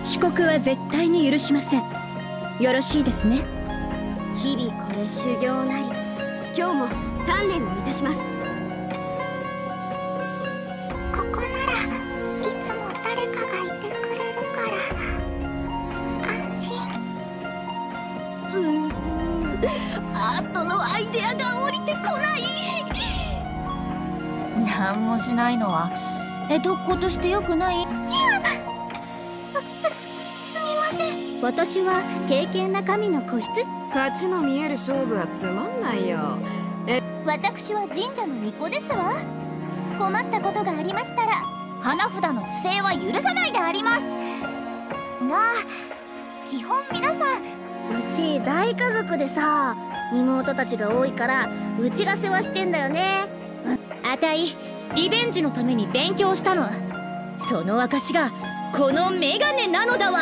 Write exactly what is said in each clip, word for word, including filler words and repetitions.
遅刻は絶対に許しません。よろしいですね。 日々これ修行なり。今日も鍛錬をいたします。 ここならいつも誰かがいてくれるから安心。 うーん、アートのアイデアが降りてこない。 何もしないのは江戸っ子としてよくない。いや、 す、すみません。 私は敬虔な神の子羊。 勝ちの見える勝負はつまんないよ。え、 私は神社の巫女ですわ。困ったことがありましたら花札の不正は許さないでありますが、基本皆さん、うち大家族でさ、妹たちが多いからうちが世話してんだよね。 あたいリベンジのために勉強したの。その証がこのメガネなのだわ。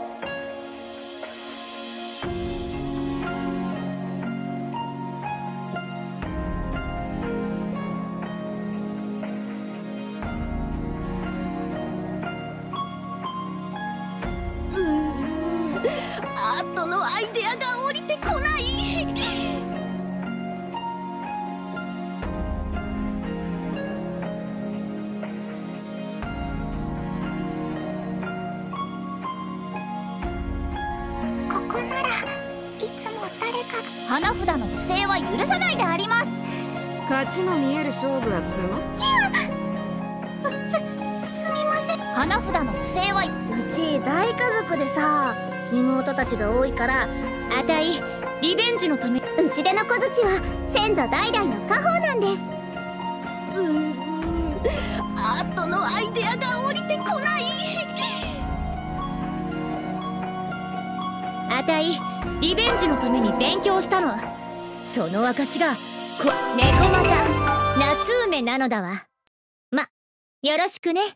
アートのアイデアが降りてこない。 ここならいつも誰かが。花札の不正は許さないであります。 勝ちの見える勝負はつまん。 いや、す、すみません。花札の不正はうち大家族でさ、妹たちが多いからあたいリベンジのため。 うちでの小槌は先祖代々の家宝なんです。 うーん、アートのアイデアが降りてこない。 あたいリベンジのために勉強したの。その証がこ猫又夏梅なのだわ。ま、よろしくね。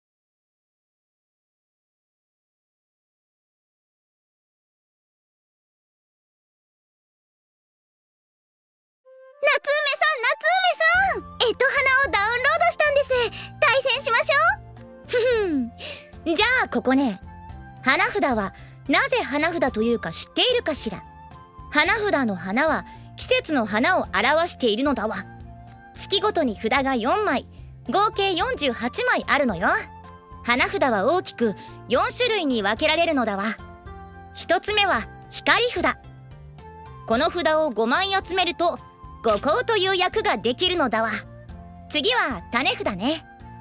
夏梅さん、夏梅さん、えと花をダウンロードしたんです。対戦しましょう。ふふん。じゃあここね。花札はなぜ花札というか知っているかしら。花札の花は季節の花を表しているのだわ。月ごとに札がよんまい、合計よんじゅうはちまいあるのよ。花札は大きくよんしゅるいに分けられるのだわ。ひとつめは光札。この札をごまい集めると五行という役ができるのだわ。次は種札ね。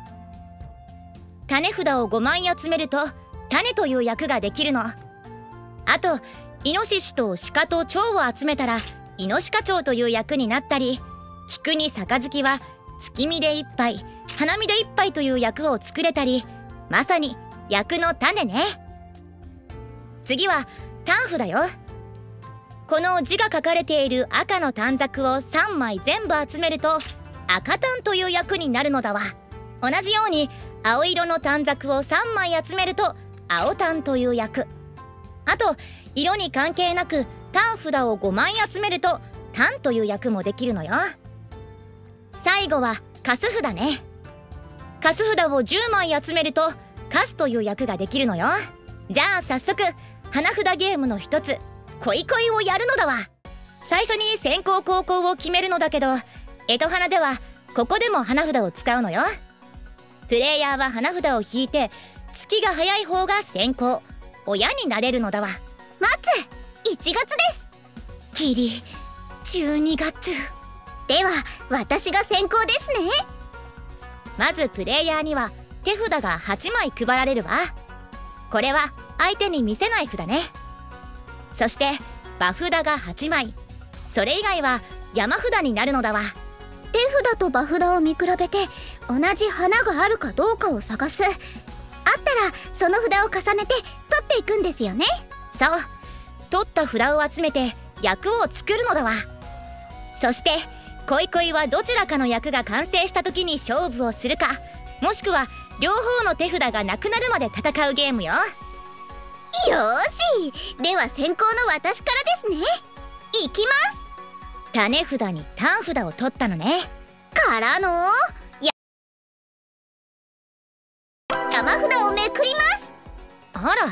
種札をごまい集めると種という役ができるの。あとイノシシと鹿と蝶を集めたらイノシカ蝶という役になったり、菊に杯は月見で一杯、花見で一杯という役を作れたり、まさに役の種ね。次は短符だよ。この字が書かれている赤の短冊をさんまい全部集めると赤短という役になるのだわ。同じように青色の短冊をさんまい集めると青短という役。あと色に関係なく短札をごまい集めると短という役もできるのよ。最後はカス札ね。カス札をじゅうまい集めるとカスという役ができるのよ。じゃあ早速花札ゲームの一つ恋恋をやるのだわ。最初に先攻後攻を決めるのだけど、干支花ではここでも花札を使うのよ。プレイヤーは花札を引いて月が早い方が先行、親になれるのだわ。 松、いちがつです。 キリじゅうにがつでは私が先行ですね。 まずプレイヤーには手札がはちまい配られるわ。これは相手に見せない札ね。そして場札がはちまい、それ以外は山札になるのだわ。 手札と場札を見比べて同じ花があるかどうかを探す。あったらその札を重ねて取っていくんですよね。 そう、取った札を集めて役を作るのだわ。そして恋恋はどちらかの役が完成した時に勝負をするか、もしくは両方の手札がなくなるまで戦うゲームよ。 よーし、では先行の私からですね。いきます。 種札に短札を取ったのね。 からのや山札をめくります。 あら、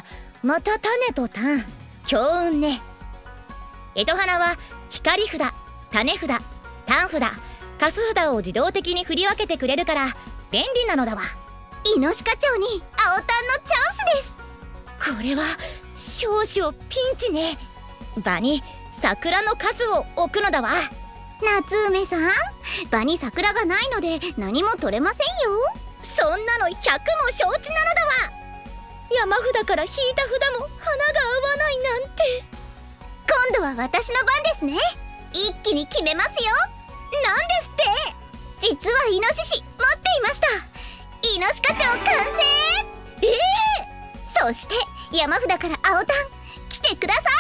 また種と単、強運ね。干支花は光札、種札、単札、カス札を自動的に振り分けてくれるから便利なのだわ。 イノシカチョウに青タンのチャンスです。 これは少々ピンチね。場に桜のカスを置くのだわ。 夏梅さん、場に桜がないので何も取れませんよ。 そんなのひゃくも承知なのだわ。山札から引いた札も花が合わないなんて。 今度は私の番ですね。一気に決めますよ。 なんですって。 実はイノシシ持っていました。イノシカチョウ完成。 ええー、そして山札から青タン来てください。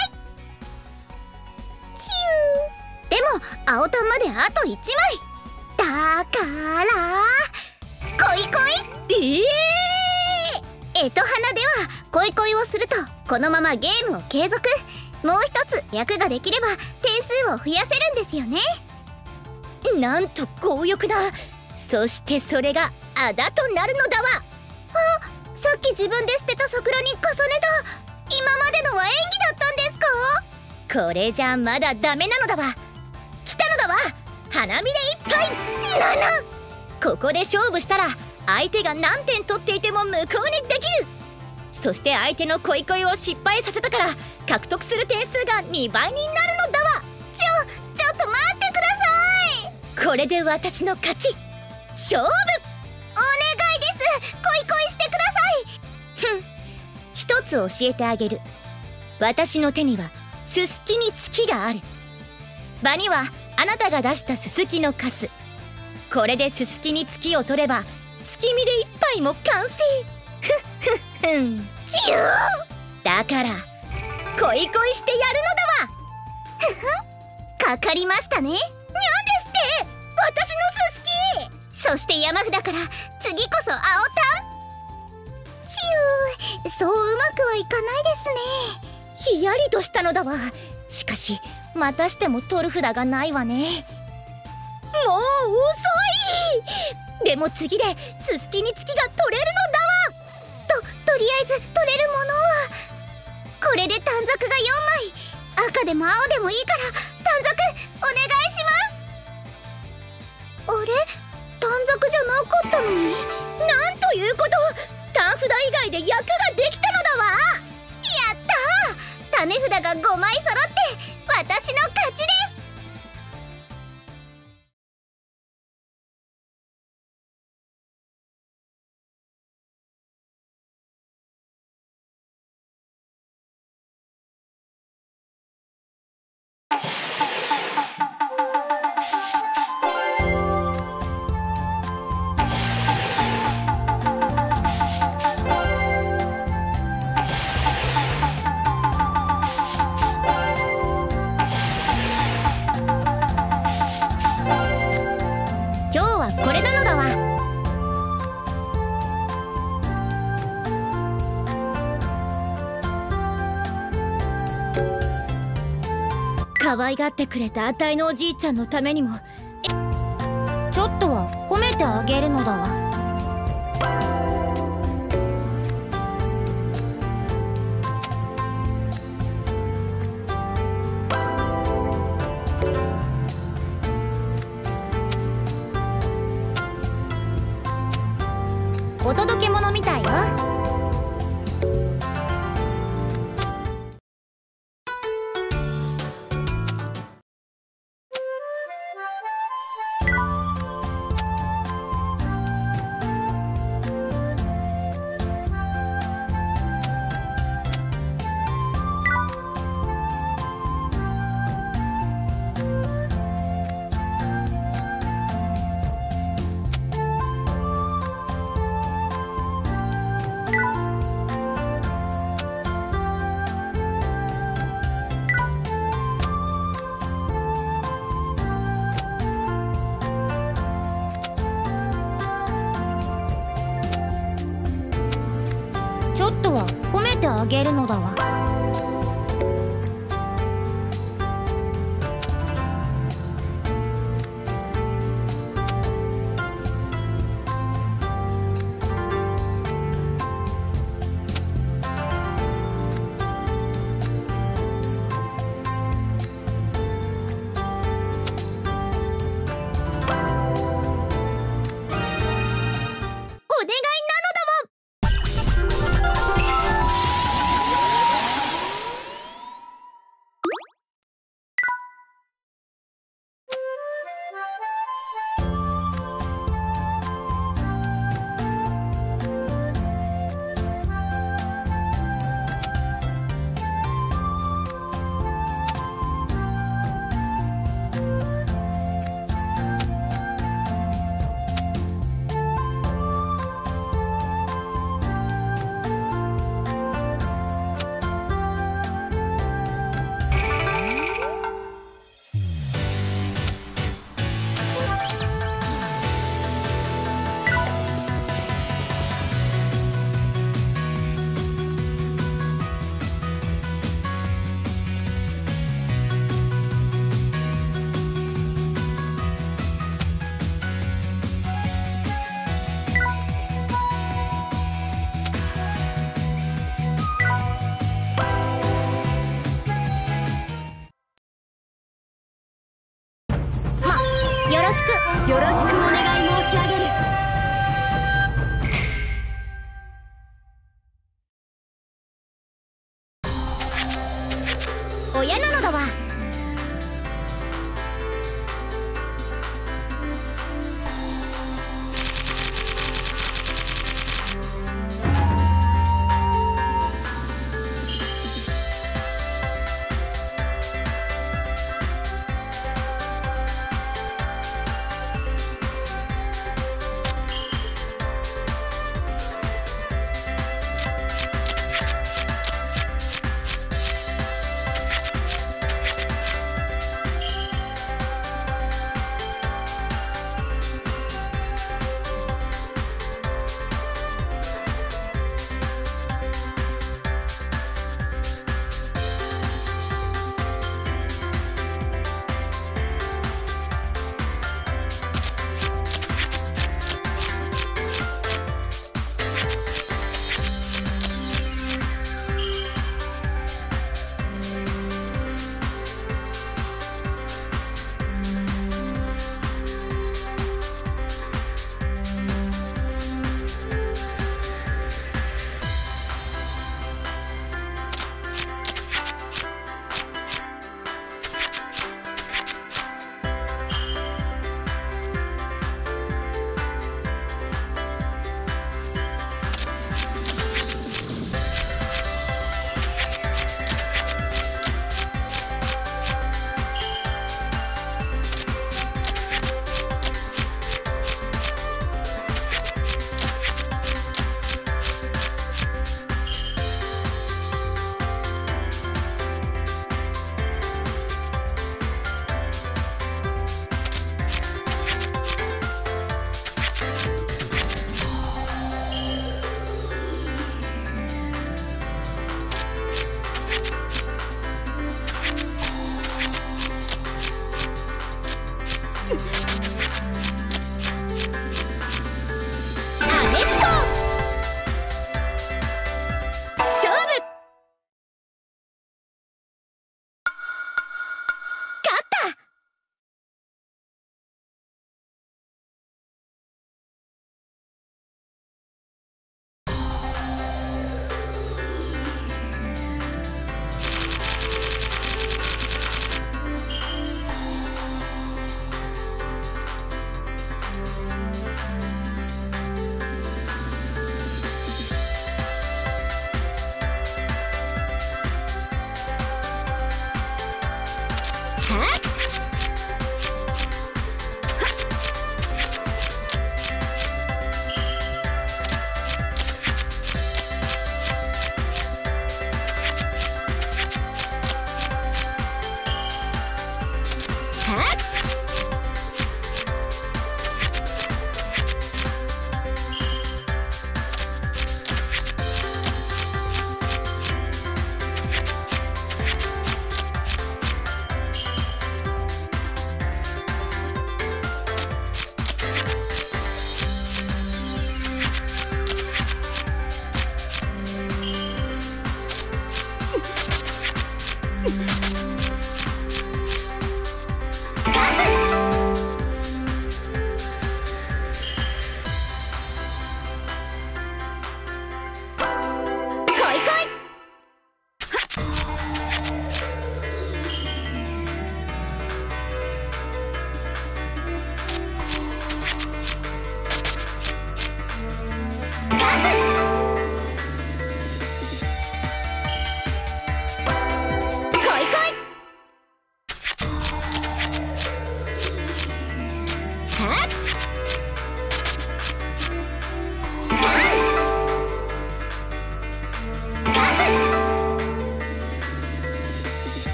チュー。でも青タンまであといちまいだから恋恋。 ええー、干支花では恋恋をするとこのままゲームを継続。もう一つ役ができれば点数を増やせるんですよね。 なんと強欲だ。そしてそれがあだとなるのだわ。 あ、さっき自分で捨てた桜に重ねた。今までのは演技だったんですか？ これじゃまだダメなのだわ。来たのだわ、花見でいっぱい。なな、ここで勝負したら相手が何点取っていても無効にできる。そして相手の恋恋を失敗させたから獲得する点数がにばいになるのだわ。 ちょちょっと待ってください。 これで私の勝ち。勝負。 お願いです。恋恋してください。 ふん、一つ教えてあげる。私の手にはススキに月がある。場にはあなたが出したススキのカス。これでススキに月を取れば月見で一杯も完成。ふっふっふん。 チュー。 だから恋恋してやるのだわ。 ふふん、かかりましたね。 にゃんですって私のススキ。 そして山札から次こそ青タン。チュー、そううまくはいかないですね。ひやりとしたのだわ。しかしまたしても取る札がないわね。もう遅い。でも次でススキに月が取れるのだわ。 と、とりあえず取れるものはこれで短冊がよんまい。赤でも青でもいいから短冊お願いします。あれ、短冊じゃなかったのに。 なんということ。単札以外で役ができたのだわ。 やったー、種札がごまい揃って私の勝ちです。 これなのだわ。可愛がってくれたあたいのおじいちゃんのためにもちょっとは褒めてあげるのだわ。お届け物みたいよ。ちょっとは褒めてあげるのだわ。 親なのだわ。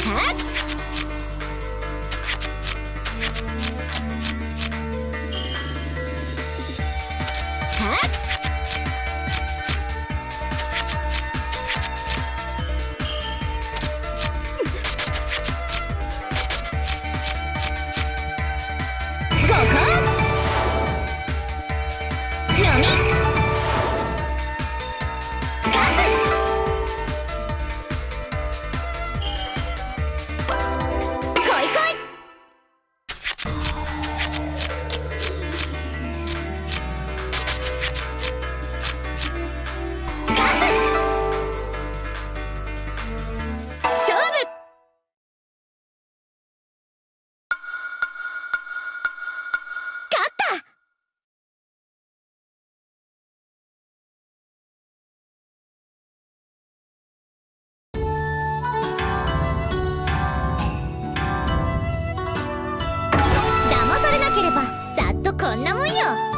こんなもんよ。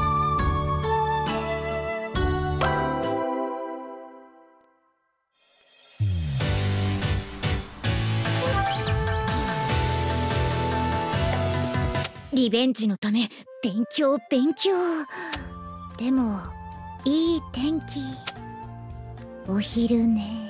リベンジのため勉強勉強。でもいい天気。お昼寝。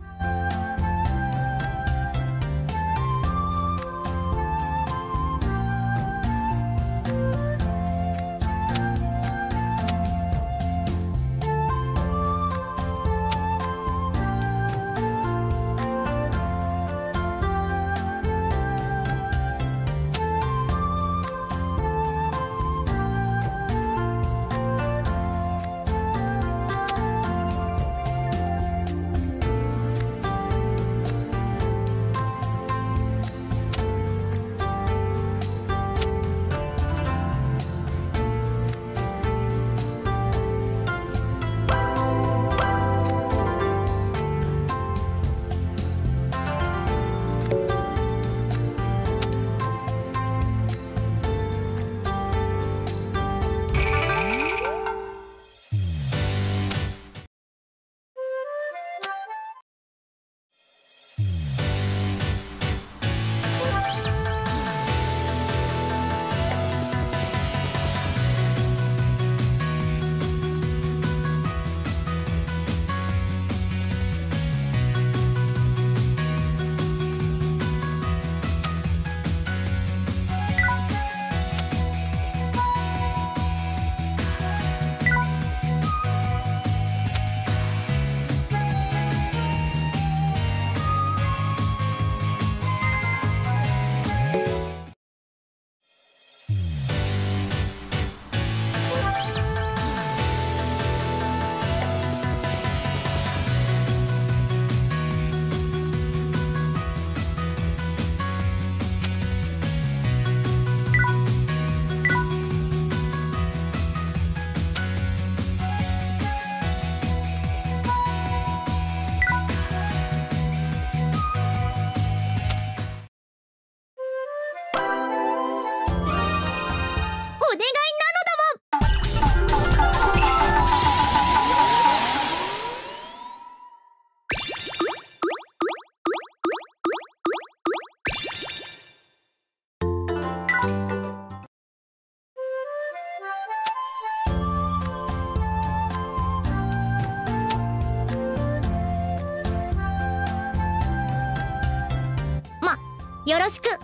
よろしく。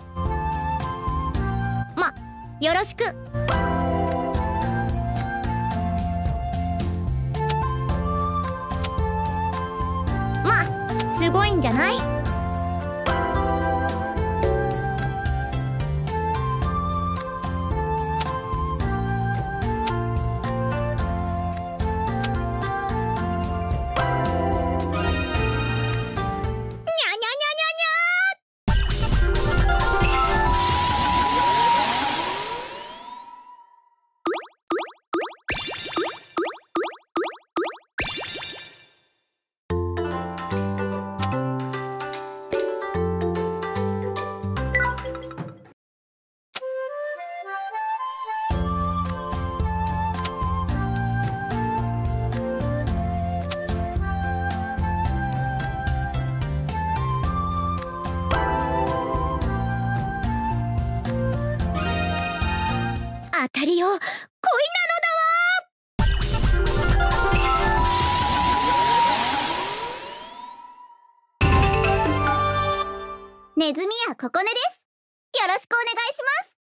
ま、よろしく。ま、すごいんじゃない？ ネズミやここねです。よろしくお願いします。